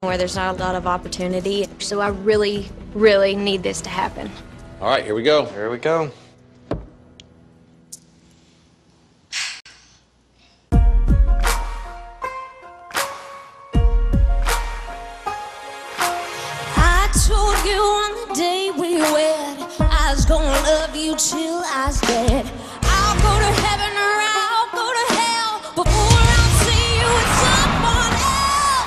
where there's not a lot of opportunity. So I really, really need this to happen. All right, here we go. Here we go. I told you on the day we wed, I was gonna love you till I was dead. I'll go to heaven or I'll go to hell before I'll see you with someone else.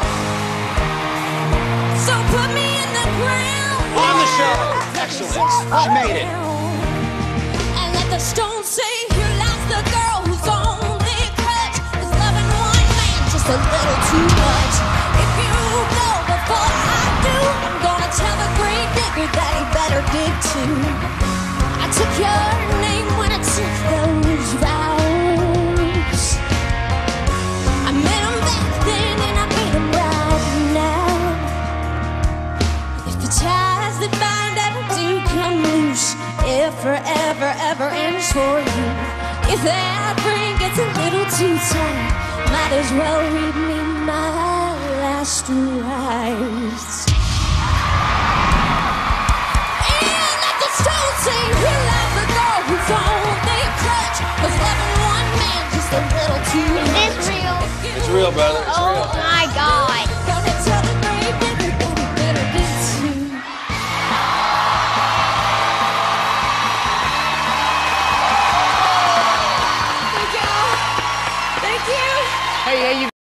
So put me in the ground. On the show. Excellent. She made it. And let the stones say you lost the girl who's only crutch is loving one man just a little too much. If you go before I do, I'm gonna tell the great digger that he better dig too. I took your name when I took those vows. I met him back then and I made him right now. If the ties that bind ever do come loose, if forever ever ends for you, if that ring gets a little too tight, might as well read me my last rites. And let the stones say you love the girl who's on their crutch, 'cause loving one man just a little too much. Is this real? It's real, brother. It's real. Oh my God.